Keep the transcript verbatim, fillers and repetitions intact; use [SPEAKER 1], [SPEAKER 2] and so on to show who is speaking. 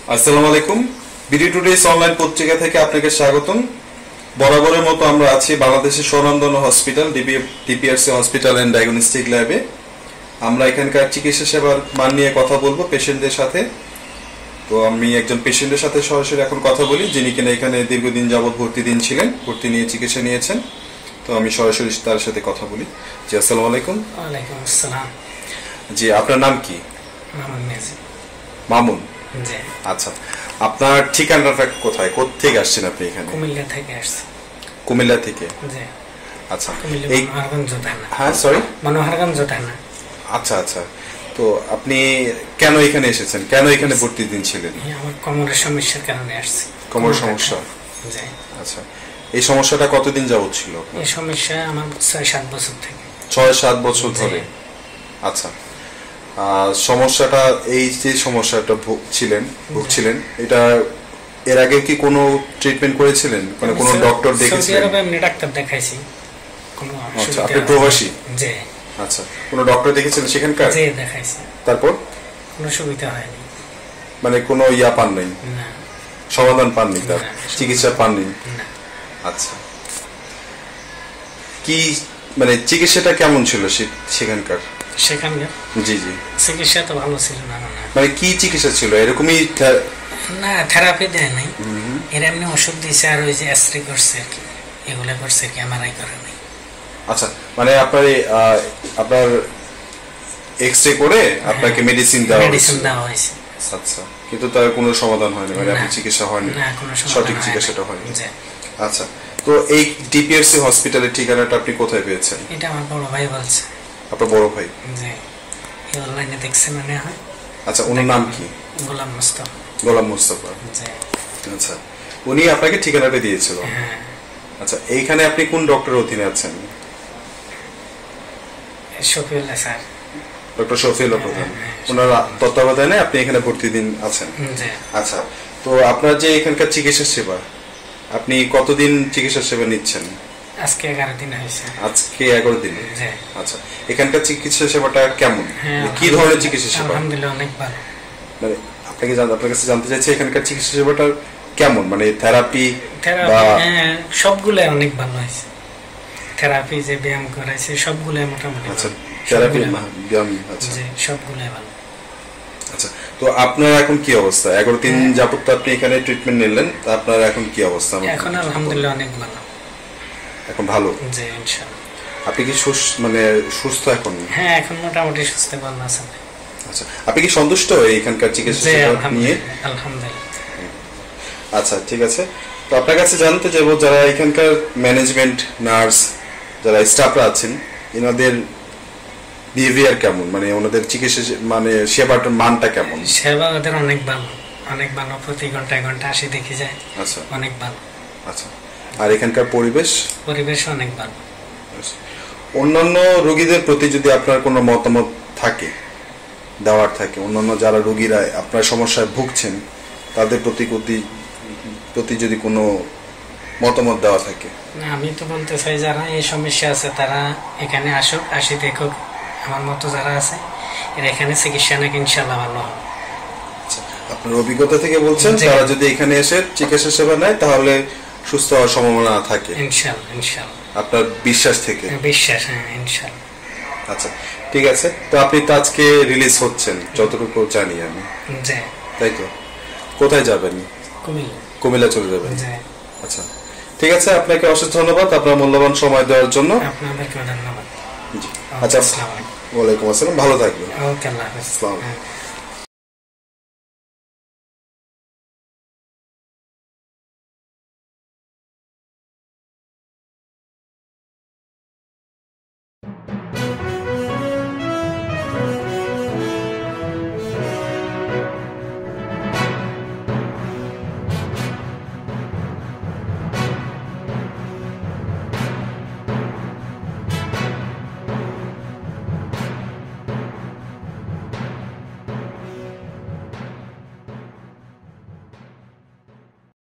[SPEAKER 1] আসসালামু আলাইকুম। BD today's online পত্রিকা থেকে আপনাকে স্বাগতম। বরাবরের মতো আমরা আছি বাংলাদেশের স্বনামধন্য hospital DPRC hospital and diagnostic ল্যাবে। আমরা এখানকার চিকিৎসা সেবার মান নিয়ে কথা বলবো পেশেন্টদের সাথে। তো আমি একজন পেশেন্টের সাথে সরাসরি এখন কথা বলি, যিনি কিনা এখানে দীর্ঘদিন যাবৎ ভর্তি দিন ছিলেন, ভর্তি নিয়ে চিকিৎসা নিয়েছেন। তো আমি সরাসরি তার সাথে কথা বলি। জি, আসসালামু আলাইকুম।
[SPEAKER 2] ওয়ালাইকুম আসসালাম।
[SPEAKER 1] জি, আপনার নাম কি?
[SPEAKER 2] মামুন মিয়াজি।
[SPEAKER 1] মামুন।
[SPEAKER 2] জি।
[SPEAKER 1] আচ্ছা, আপনার ঠিকানাটা কোথায়, কোত্থেকে আসছেন আপনি এখানে?
[SPEAKER 2] কুমিল্লা থেকে আসছি।
[SPEAKER 1] কুমিল্লা থেকে?
[SPEAKER 2] জি।
[SPEAKER 1] আচ্ছা,
[SPEAKER 2] এই মনোহরগঞ্জ থানা।
[SPEAKER 1] হ্যাঁ, সরি,
[SPEAKER 2] মনোহরগঞ্জ থানা।
[SPEAKER 1] আচ্ছা আচ্ছা। তো আপনি কেন এখানে এসেছেন, কেন এখানে ভর্তি দিন ছিলেন?
[SPEAKER 2] আমার কোমরের সমস্যার কারণে আসছি।
[SPEAKER 1] কোমর সমস্যা?
[SPEAKER 2] জি।
[SPEAKER 1] আচ্ছা, এই সমস্যাটা কতদিন যাবত ছিল?
[SPEAKER 2] এই সমস্যা আমার ছয় সাত বছর থেকে।
[SPEAKER 1] ছয় সাত বছর ধরে? আচ্ছা, সমস্যাটা, এই যে সমস্যাটা ভুগছিলেন ভুগছিলেন এটা এর আগে কি কোনো ট্রিটমেন্ট করেছিলেন, মানে কোনো ডক্টর দেখেছিলেন?
[SPEAKER 2] সৌদি আরবে আমি ডাক্তার দেখাইছি। কোনো
[SPEAKER 1] আচ্ছা, আপনি প্রবাসী?
[SPEAKER 2] জি।
[SPEAKER 1] আচ্ছা, কোনো ডক্টর দেখেছিলেন সেখানকার?
[SPEAKER 2] জি, দেখাইছি।
[SPEAKER 1] তারপর
[SPEAKER 2] কোনো সুবিধা হয়নি,
[SPEAKER 1] মানে কোনো ইয়া পান নাই?
[SPEAKER 2] না,
[SPEAKER 1] সমাধান পাননি, তার চিকিৎসা পাননি?
[SPEAKER 2] না।
[SPEAKER 1] আচ্ছা, কি মানে চিকিৎসাটা কেমন ছিল সেখানকার?
[SPEAKER 2] সেখানকার
[SPEAKER 1] জি জি
[SPEAKER 2] চিকিৎসা তো ভালো ছিল না।
[SPEAKER 1] মানে কি চিকিৎসা ছিল? এরকমই
[SPEAKER 2] না, থেরাপি দেয় নাই, এর এমনি ওষুধ দিয়েছে আর ওই যে এক্সরে করছে আর কি, এগুলো করছে আর কি, এমআরআই করে নাই।
[SPEAKER 1] আচ্ছা, মানে আপনার আপনার এক্সরে করে আপনাকে মেডিসিন দেওয়া
[SPEAKER 2] মেডিসিন দেওয়া হয়েছে।
[SPEAKER 1] আচ্ছা, কিন্তু তার কোনো সমাধান হয়নি, মানে আপনি চিকিৎসা হয়নি,
[SPEAKER 2] না, কোনো
[SPEAKER 1] সঠিক চিকিৎসাটা হয়নি।
[SPEAKER 2] জি।
[SPEAKER 1] আচ্ছা, তো এই ডিপিআরসি হসপিটালের ঠিকানাটা আপনি কোথায় পেয়েছেন?
[SPEAKER 2] এটা আমার বড় ভাই বলছে।
[SPEAKER 1] আপনার বড় ভাই?
[SPEAKER 2] জি, এই অনলাইনে দেখছে মনে হয়।
[SPEAKER 1] আচ্ছা, ওনার নাম কি?
[SPEAKER 2] গোলাম মুস্তাফা।
[SPEAKER 1] গোলাম মুস্তাফা।
[SPEAKER 2] জি।
[SPEAKER 1] আচ্ছা, উনি আপনাকে ঠিকানাটা দিয়েছিল?
[SPEAKER 2] হ্যাঁ।
[SPEAKER 1] আচ্ছা, এইখানে আপনি কোন ডক্টরের অধীনে আছেন?
[SPEAKER 2] শফিউল্লাহ স্যার।
[SPEAKER 1] ডক্টর শফিউল্লাহ প্রধান, ওনার তত্ত্বাবধানে আপনি এখানে ভর্তি দিন আছেন?
[SPEAKER 2] জি।
[SPEAKER 1] আচ্ছা, তো আপনার যে এখানকার চিকিৎসা সেবা, আপনি কতদিন চিকিৎসা সেবা নিচ্ছেন?
[SPEAKER 2] আজকে এগারো দিন হয়েছে।
[SPEAKER 1] আজকে এগারো দিন?
[SPEAKER 2] জি।
[SPEAKER 1] আচ্ছা, এখানকার চিকিৎসা সেবাটা কেমন, কি ধরনের চিকিৎসা সেবা?
[SPEAKER 2] আলহামদুলিল্লাহ অনেক ভালো।
[SPEAKER 1] মানে আপনাকে আপনার কাছে জানতে চাইছি এখানকার চিকিৎসা সেবাটা কেমন, মানে থেরাপি?
[SPEAKER 2] হ্যাঁ, সবগুলো অনেক ভালো হয়েছে। থেরাপি যে ব্যায়াম করাইছে সবগুলো মোটামুটি।
[SPEAKER 1] আচ্ছা, থেরাপি ব্যায়াম, আচ্ছা
[SPEAKER 2] সবগুলো ভালো।
[SPEAKER 1] আচ্ছা, তো আপনার এখন কি অবস্থা? এগারো দিন যাবত আপনি এখানে ট্রিটমেন্ট নিলেন, আপনার এখন কি অবস্থা?
[SPEAKER 2] এখন আলহামদুলিল্লাহ অনেক ভালো।
[SPEAKER 1] এখন ভালো?
[SPEAKER 2] জি, ইনশাআল্লাহ।
[SPEAKER 1] আপনি কি সুস্থ, মানে সুস্থ এখন?
[SPEAKER 2] হ্যাঁ, এখন মোটামুটি সুস্থ ভালো আছেন।
[SPEAKER 1] আচ্ছা, আপনি কি সন্তুষ্ট এখানকার চিকিৎসা নিয়ে?
[SPEAKER 2] আলহামদুলিল্লাহ।
[SPEAKER 1] আচ্ছা, ঠিক আছে। তো আপনার কাছে জানতে চাইবো, যারা এখানকার ম্যানেজমেন্ট, নার্স, যারা স্টাফরা আছেন, এনাদের বিহেভিয়ার কেমন, মানে ওনাদের চিকিৎসা মানে সেবাটার মানটা কেমন?
[SPEAKER 2] সেবা ওদের অনেক ভালো, অনেক ভালো। প্রতি ঘন্টায় ঘন্টা আসি দেখে যায়।
[SPEAKER 1] আচ্ছা,
[SPEAKER 2] অনেক ভালো।
[SPEAKER 1] আচ্ছা, আর এখানকার পরিবেশ?
[SPEAKER 2] পরিবেশ অনেক ভালো।
[SPEAKER 1] অন্যান্য রোগীদের প্রতি যদি আপনার কোনো মতামত থাকে, দেওয়ার থাকে, অন্যান্য যারা রোগীরা আপনার সমস্যায় ভুগছেন তাদের প্রতি প্রতি যদি কোনো মতামত দেওয়া থাকে?
[SPEAKER 2] আমি তো বলতে চাই, যারা এই সমস্যা আছে তারা এখানে আসুক, আসি দেখুক। আমার মতো যারা আছে এর এখানে চিকিৎসা নাকি ইনশাল্লাহ ভালো হবে।
[SPEAKER 1] আপনার অভিজ্ঞতা থেকে বলছেন, তারা যদি এখানে এসে চিকিৎসা সেবা নেয় তাহলে সুস্থ হওয়ার সম্ভাবনা থাকে?
[SPEAKER 2] ইনশাল্লাহ, ইনশাল্লাহ।
[SPEAKER 1] আপনার বিশ্বাস থেকে?
[SPEAKER 2] বিশ্বাস, হ্যাঁ, ইনশাল্লাহ।
[SPEAKER 1] আচ্ছা, ঠিক আছে। তো আপনি তো আজকে রিলিজ হচ্ছেন যতটুকু জানি আমি, তাই তো? কোথায় যাবেন?
[SPEAKER 2] কুমিল্লা।
[SPEAKER 1] কুমিল্লা চলে যাবেন? আচ্ছা, ঠিক আছে। আপনাকে অশেষ ধন্যবাদ আপনার মূল্যবান সময় দেওয়ার জন্য।
[SPEAKER 2] আপনাদেরকে ধন্যবাদ।
[SPEAKER 1] জি, আচ্ছা, ওয়ালাইকুম আসসালাম, ভালো থাকবেন।
[SPEAKER 2] ওকে, আল্লাহ হাফেজ।
[SPEAKER 1] আসসালাম।